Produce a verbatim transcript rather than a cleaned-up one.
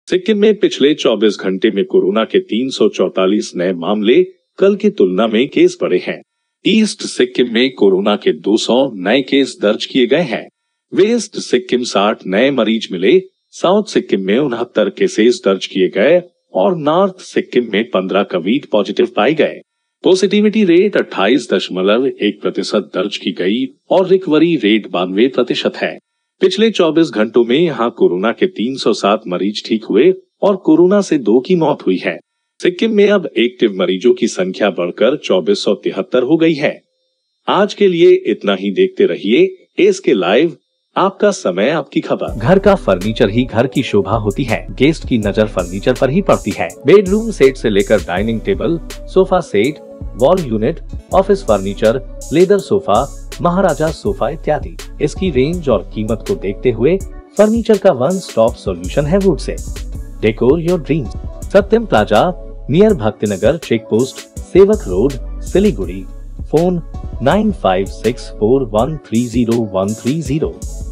सिक्किम में पिछले चौबीस घंटे में कोरोना के तीन सौ चौतालीस नए मामले, कल की तुलना में केस बढ़े हैं। ईस्ट सिक्किम में कोरोना के दो सौ नए केस दर्ज किए गए हैं। वेस्ट सिक्किम साठ नए मरीज मिले, साउथ सिक्किम में उनहत्तर केसेस दर्ज किए गए और नॉर्थ सिक्किम में पंद्रह कोविड पॉजिटिव पाए गए। पॉजिटिविटी रेट अट्ठाईस दशमलव एक प्रतिशत दर्ज की गई और रिकवरी रेट बानवे प्रतिशत है। पिछले चौबीस घंटों में यहां कोरोना के तीन सौ सात मरीज ठीक हुए और कोरोना से दो की मौत हुई है। सिक्किम में अब एक्टिव मरीजों की संख्या बढ़कर चौबीस सौ तिहत्तर हो गई है। आज के लिए इतना ही। देखते रहिए एसके लाइव, आपका समय आपकी खबर। घर का फर्नीचर ही घर की शोभा होती है। गेस्ट की नजर फर्नीचर पर ही पड़ती है। बेडरूम सेट से लेकर dining table, sofa set, wall unit, office furniture, leather sofa, Maharaja sofa इत्यादि। इसकी रेंज और कीमत को देखते हुए फर्नीचर का वन स्टॉप सॉल्यूशन है वुड से। Decor your dreams. Satyam plaza, near Bhaktinagar check post, Sevak road, Siliguri. Phone nine five six four one three zero one three zero.